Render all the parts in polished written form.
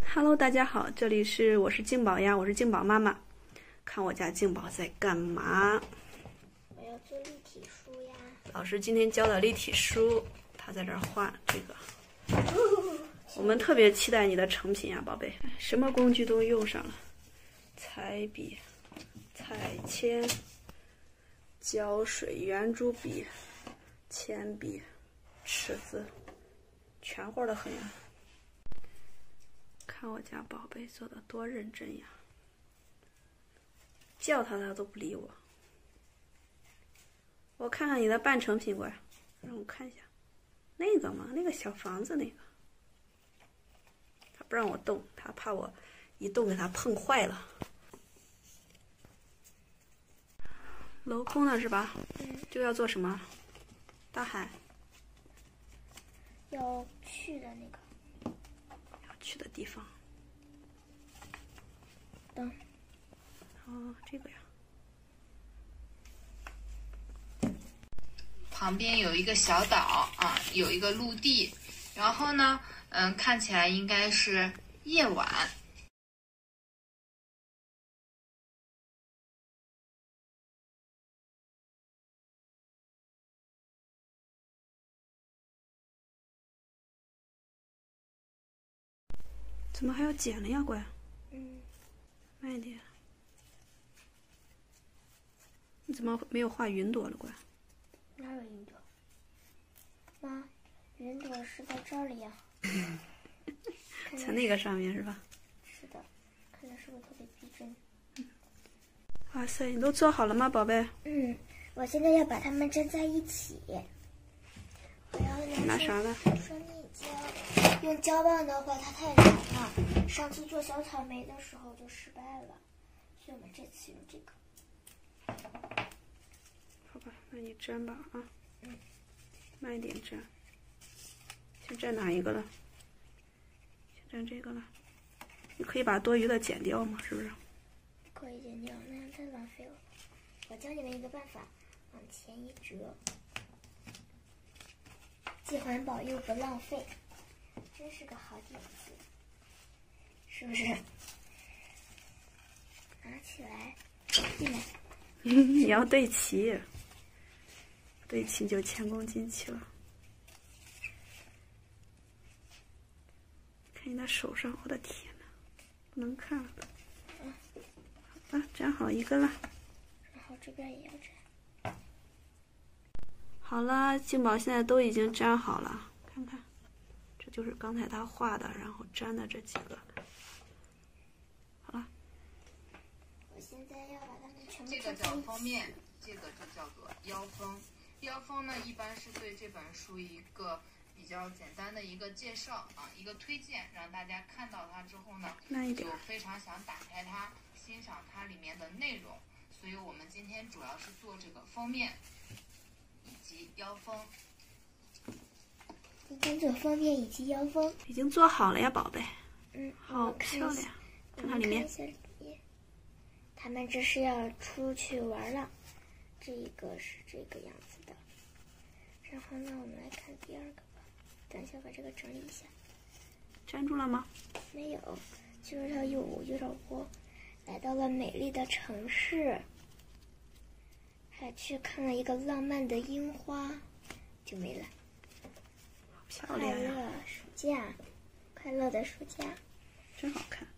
Hello， 大家好，这里是我是静宝呀，我是静宝妈妈。看我家静宝在干嘛？ 我要做立体书呀。 老师今天教的立体书，他在这儿画这个。我们特别期待你的成品呀，宝贝。什么工具都用上了，彩笔、彩铅、胶水、圆珠笔、铅笔、尺子，全活的很呀。看我家宝贝做的多认真呀！叫他都不理我。我看看你的半成品，过来，让我看一下。那个嘛，那个小房子那个，他不让我动，他怕我一动给他碰坏了。镂空的是吧？就要做什么？大海。 要去的那个。 去的地方。 灯。 哦，这个呀。 旁边有一个小岛啊，有一个陆地，然后呢，看起来应该是夜晚。 怎么还要剪了呀，乖？慢一点。你怎么没有画云朵了，乖？ 哪有云朵？妈，云朵是在这里呀。 在那个上面是吧？ 是的，看着是不是特别逼真？ 哇塞，你都做好了吗，宝贝？ 我现在要把它们粘在一起。我要拿啥了？ 双面胶。用胶棒的话，它太难了。上次做小草莓的时候就失败了，所以我们这次用这个。 好吧，那你粘吧啊。慢一点粘。先粘哪一个了？先粘这个了。你可以把多余的剪掉吗？是不是？ 可以剪掉，那样太浪费了。我教你们一个办法，往前一折，既环保又不浪费，真是个好点子，是不是？拿起来，进来。 你要对齐，对齐就前功尽弃了。看你的手上，我的天哪，不能看了。好了，粘好一个了。 然后这边也要粘。 好了，静宝现在都已经粘好了，看看，这就是刚才他画的，然后粘的这几个。好了。 我现在要把它们全部这个叫封面，这个就叫做腰封。腰封呢，一般是对这本书一个比较简单的一个介绍啊，一个推荐，让大家看到它之后呢，就非常想打开它，欣赏它里面的内容。所以我们今天主要是做这个封面以及腰封。 今天做封面以及腰封。 已经做好了呀，宝贝。好漂亮。看看里面。 他们这是要出去玩了，这个是这个样子的。然后呢，我们来看第二个吧。等一下把这个整理一下。 粘住了吗？ 没有，就是它有点窝。来到了美丽的城市，还去看了一个浪漫的樱花，就没了。 好漂亮呀！ 快乐暑假，快乐的暑假， 真好看。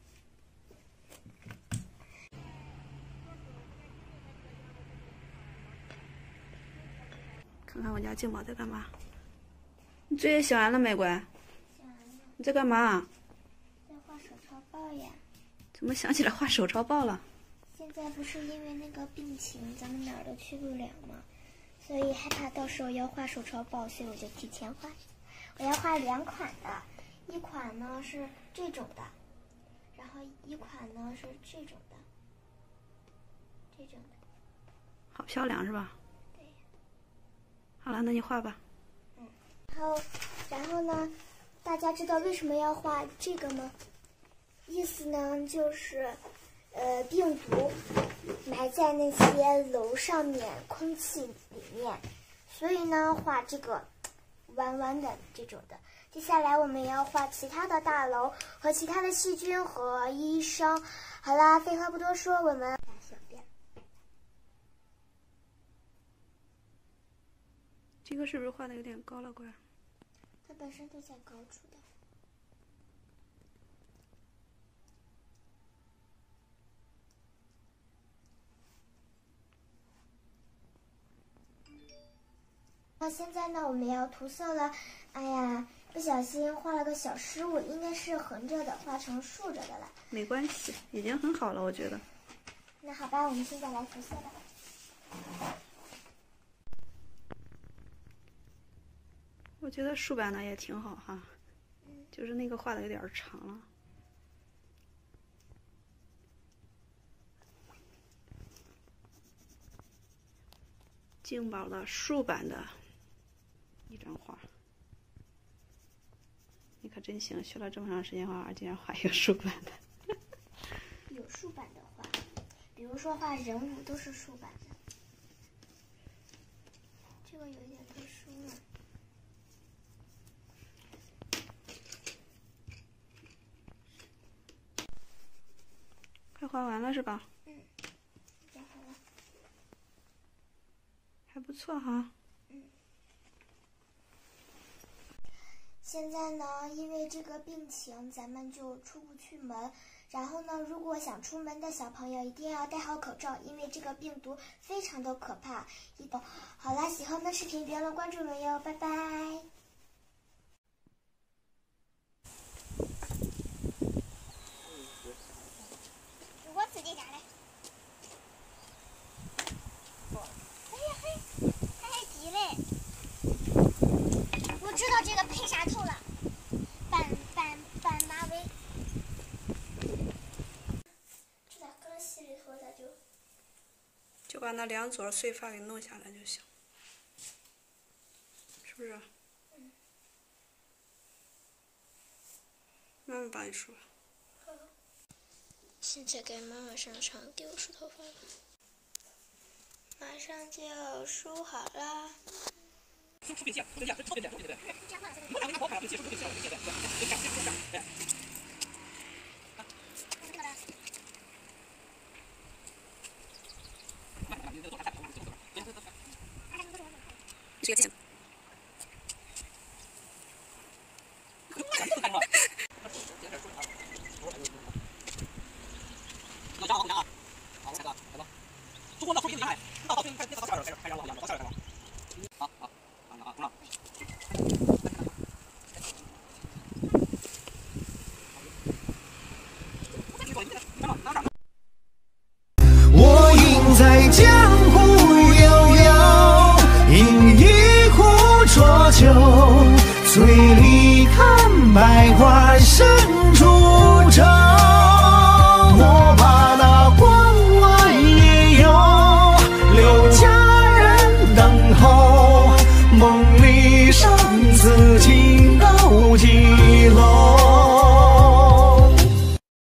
看看我家静宝在干嘛？你作业写完了没，乖？ 写完了。 你在干嘛？ 在画手抄报呀。 怎么想起来画手抄报了？ 现在不是因为那个病情，咱们哪儿都去不了嘛，所以害怕到时候要画手抄报，所以我就提前画。我要画2款的，一款呢是这种的，然后一款呢是这种的，这种的。 好漂亮是吧？ 对。 好了，那你画吧。 然后呢，大家知道为什么要画这个吗？意思呢就是，病毒埋在那些楼上面、空气里面，所以呢画这个弯弯的这种的， 接下来我们要画其他的大楼和其他的细菌和医生。好啦，废话不多说，我们小便。 这个是不是画的有点高了怪？ 它本身就在高处的。那现在呢，我们要涂色了。哎呀，不小心画了个小失误，应该是横着的，画成竖着的了。 没关系，已经很好了，我觉得。 那好吧，我们现在来涂色吧。 我觉得竖版的也挺好哈，就是那个画的有点长了。静宝的竖版的一张画，你可真行，学了这么长时间画画，竟然画一个竖版的。 有竖版的画，比如说画人物都是竖版的。这个有一点特殊了。 快画完了是吧？ 已经好了。 还不错哈。 现在呢，因为这个病情，咱们就出不去门。然后呢，如果想出门的小朋友一定要戴好口罩，因为这个病毒非常的可怕。好啦，喜欢我们的视频别忘了关注我们哟，拜拜。我自己家的。哎呀嘿，还急嘞！我知道这个配啥头了，斑马尾。这咋搁洗里头咋就把那两撮碎发给弄下来就行，是不是？妈妈帮你梳吧。 现在给妈妈上床给我梳头发了，马上就要梳好啦。 我应在江湖悠悠，饮一壶浊酒，醉里看百花生。